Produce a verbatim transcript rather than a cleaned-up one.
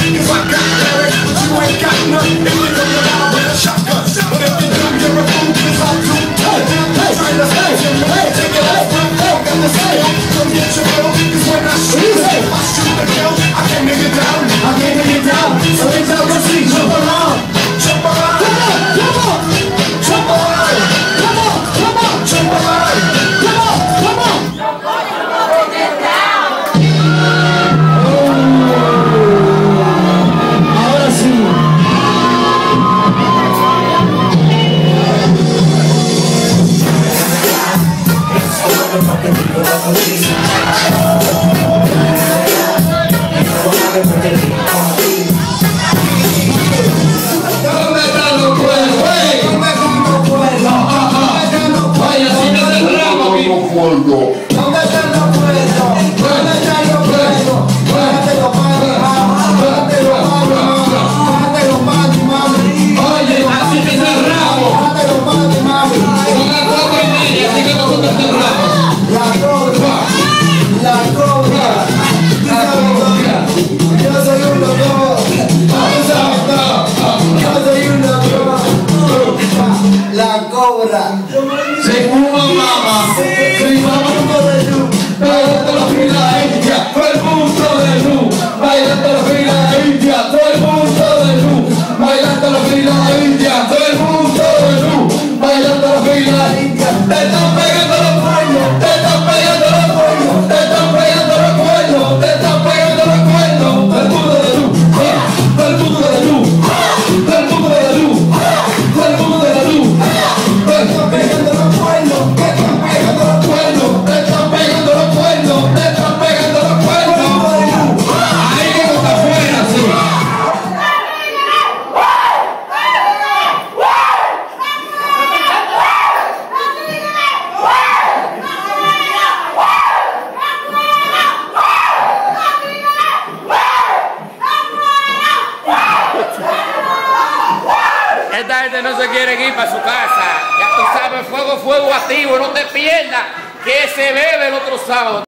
cause I got lyrics, but you ain't got none. If you know you're out with a shotgun, but if you do, you're a fool, cause I'm too good. I'm trying to stay in the way, take it off, I'm got the sale. Come get your bill, cause when I shoot, I shoot the kill. I can't make it down, I can't make it down. So they tell me, see, jump around, jump around. Come on, come on, jump around. Come on, come on, jump around. Come on, come on. Jump on, jump on, get down. Ahora sí. ¿Dónde están los cuernos? ¡Hey! ¿Dónde están los cuernos? Vaya, si me cerramos aquí. ¿Dónde están los cuernos? ¿Dónde están los cuernos? Bájate los panes, bájate los panes, bájate los panes, mami. Oye, así que cerramos. Bájate los panes, mami. Son las cuatro y media, así que nosotros cerramos. La cobra, la cobra, la cobra. Yo soy un loco. Yo soy un loco. La cobra. Según mamá, soy mamá de luz. Bailando la fila india, todo el mundo de luz. Bailando la fila india, todo el mundo de luz. Bailando la fila india, todo el mundo de luz. Bailando la fila india. Te están pegando los cuernos, te están pegando los cuernos, te están pegando los cuernos, te están pegando los cuernos. Todo el mundo de luz, todo el mundo de luz, todo el mundo de luz, todo el mundo de luz. Te están pegando los cuernos, te están pegando los cuernos, te están pegando los cuernos, te están pegando los cuernos. Ahí que está afuera, sí. Esta gente no se quiere ir para su casa. Ya tú sabes, fuego, fuego activo. No te pierdas que se bebe el otro sábado.